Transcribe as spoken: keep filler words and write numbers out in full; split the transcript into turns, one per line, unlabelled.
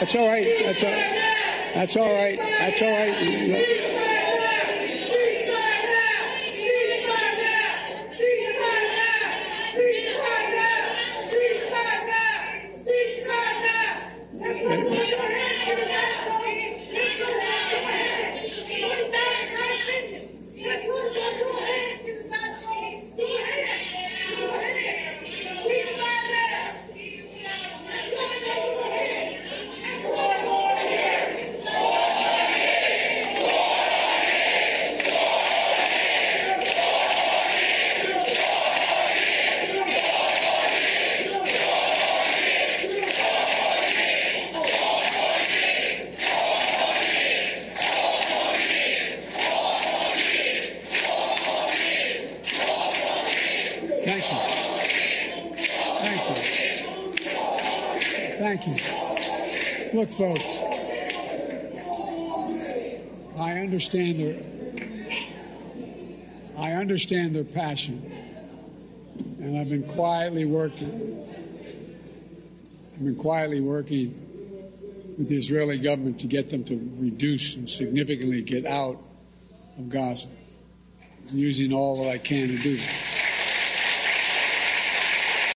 That's all right. That's all right. That's all right. That's all right. Thank you. Look, folks, I understand their, I understand their passion, and I've been quietly working. I've been quietly working with the Israeli government to get them to reduce and significantly get out of Gaza, using all that I can to do that.